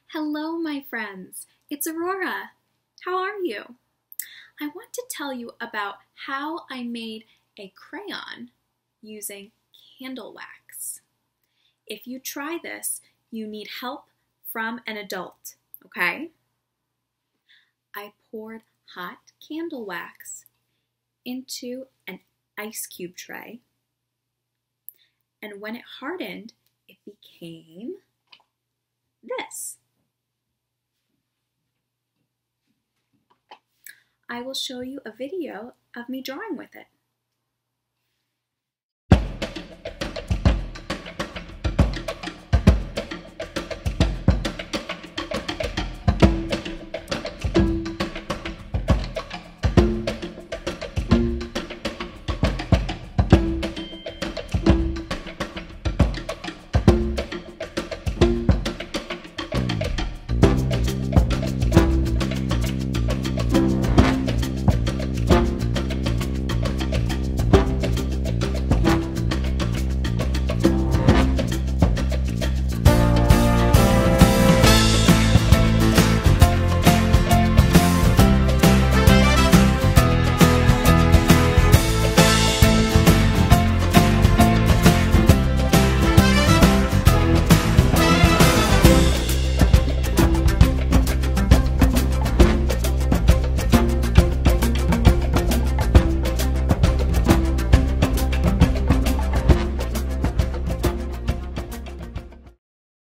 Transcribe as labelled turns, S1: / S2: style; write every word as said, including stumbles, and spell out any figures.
S1: Hello, my friends. It's Aurora. How are you? I want to tell you about how I made a crayon using candle wax. If you try this, you need help from an adult, okay? I poured hot candle wax into an ice cube tray, and when it hardened, it became this. I will show you a video of me drawing with it.